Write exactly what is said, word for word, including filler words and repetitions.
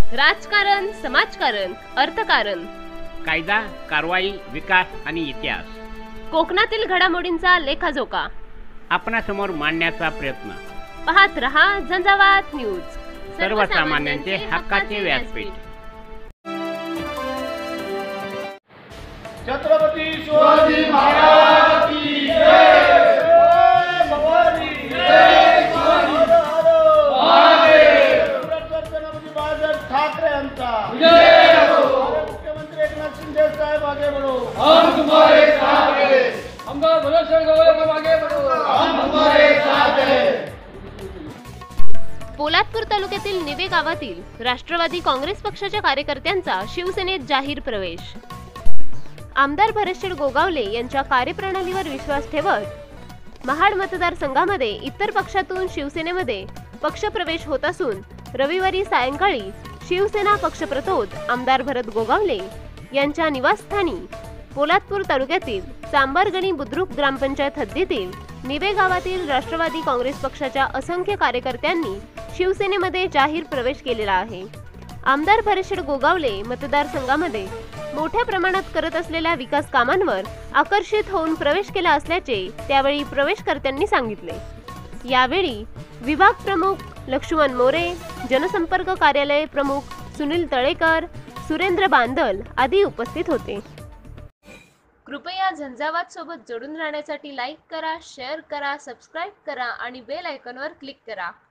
राजकारण, समाजकारण, अर्थकारण, कायदा, कारवाई, विकास आणि इतिहास, कोकणातील घडामोडींचा लेखाजोखा आपणासमोर मांडण्याचा प्रयत्न. पाहत रहा झंझावात न्यूज, सर्वसामान्यांचे हक्काचे व्यासपीठ. छत्रपती शिवाजी महाराज की जय. भवानी जय. छत्रपती बाळासाहेब ठाकरे यांचा जय हो. मुख्यमंत्री एकनाथ शिंदे साहेब आगे बढ़ो, हम तुम्हारे साथ हैं. हमका भरोसा गवाए हम आगे बढ़ो, हम तुम्हारे साथ हैं. पोलादपूर तालुक्यातील निवे गावातील राष्ट्रवादी काँग्रेस पक्षाच्या कार्यकर्त्यांचा शिवसेनेत जाहीर प्रवेश. आमदार भरतशेठ गोगावले यांच्या कार्यप्रणालीवर विश्वास ठेवत महाड मतदारसंघामध्ये इतर पक्षातून शिवसेनेमध्ये पक्षप्रवेश होत असून रविवारी सायंकाळी शिवसेना पक्षप्रतोद आमदार भरत गोगावले यांच्या निवासस्थानी पोलादपूर तालुक्यातील चांबरगणी बुद्रुक ग्रामपंचायत हद्दीतील निवे गावातील राष्ट्रवादी काँग्रेस पक्षाच्या असंख्य कार्यकर्त्यांनी शिवसेनेमध्ये जाहीर प्रवेश केलेला आहे. आमदार भरतशेठ गोगावले मतदारसंघामध्ये मोठ्या प्रमाणात करत असलेल्या विकास कामांवर आकर्षित होऊन प्रवेश केला असल्याचे त्यावेळी प्रवेशकर्त्यांनी सांगितले. यावेळी विभाग प्रमुख लक्ष्मण मोरे, जनसंपर्क कार्यालय प्रमुख सुनील तळेकर, सुरेंद्र बांदल आदी उपस्थित होते. कृपया झंझावात सोबत जोडून राहण्यासाठी लाईक करा, शेअर करा, सबस्क्राईब करा आणि बेल आयकॉनवर क्लिक करा.